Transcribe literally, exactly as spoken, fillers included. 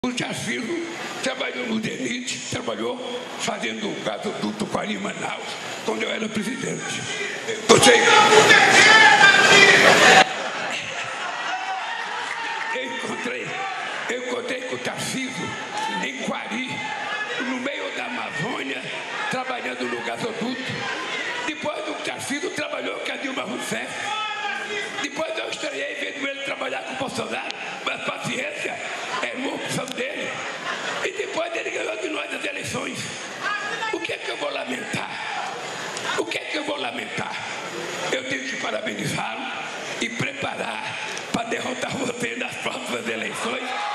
O Tarcísio trabalhou no DENIT, trabalhou fazendo o gasoduto com a Manaus, quando eu era presidente. Eu sei... Eu encontrei, eu encontrei com o Tarcísio em Quari, no meio da Amazônia, trabalhando no gasoduto. Depois o Tarcísio trabalhou com a Dilma Rousseff. Depois eu estranhei vendo ele trabalhar com o Bolsonaro, mas paciência, é uma opção dele. E depois ele ganhou de nós as eleições. O que é que eu vou lamentar? O que é que eu vou lamentar? Eu tenho que parabenizá-lo e preparar para derrotar você nas próximas eleições.